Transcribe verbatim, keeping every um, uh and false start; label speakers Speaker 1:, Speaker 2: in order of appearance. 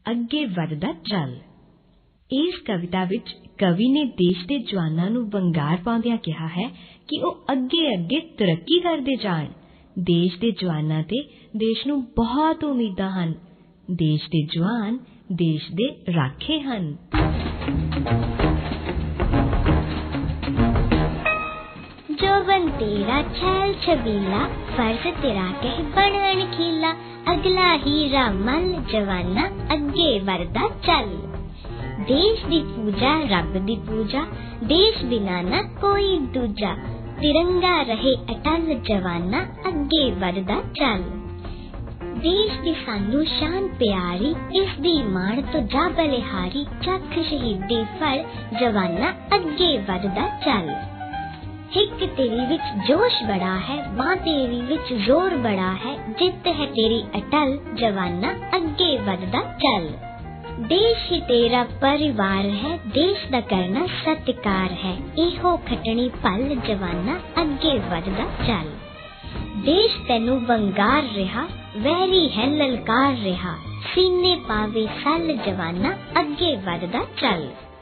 Speaker 1: ਅੱਗੇ ਵੱਧਦਾ ਚੱਲ। ਇਸ ਕਵਿਤਾ ਵਿੱਚ ਕਵੀ ਨੇ ਦੇਸ਼ ਦੇ ਜਵਾਨਾਂ ਨੂੰ ਵੰਗਾਰ ਪਾਉਂਦਿਆਂ ਕਿਹਾ ਹੈ ਕਿ ਉਹ ਅੱਗੇ ਅੱਗੇ ਤਰੱਕੀ ਕਰਦੇ ਜਾਣ। ਦੇਸ਼ ਦੇ ਜਵਾਨਾਂ ਤੇ ਦੇਸ਼ ਨੂੰ ਬਹੁਤ ਉਮੀਦਾਂ ਹਨ। ਦੇਸ਼ ਦੇ ਜਵਾਨ ਦੇਸ਼ ਦੇ ਰਾਖੇ ਹਨ।
Speaker 2: जोबन तेरा छैल छबीला, फर्ज तेरा कह बन अणखीला, अगला हीरा मल जवाना अगे वरदा चल। देश दी पूजा रब दी पूजा, देश बिना न कोई दूजा, तिरंगा रहे अटल जवाना अगे वरदा चल। देश दी सानू शान प्यारी, इस दी मान तो जा बलिहारी, चख शहीदी फल जवाना अगे वरदा चल। हिक तेरी विच जोश बड़ा है, बां तेरी विच जोर बड़ा है, जित है तेरी अटल जवाना अगे वधदा चल। देश ही तेरा परिवार है, देश दा करना सत्कार है, इहो खटनी पल जवाना अगे वधदा चल। देश तैनू वंगार रिहा, वैरी है ललकार रिहा, सीने पावे सल जवाना अगे वधदा चल।